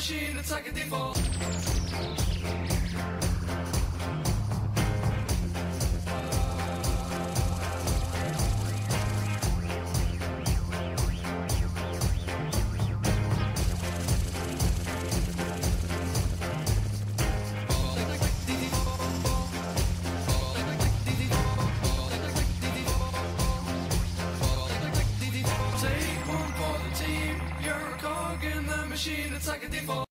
machine, it's like a default. Take one for the team, you're a cog in the machine, it's like a default.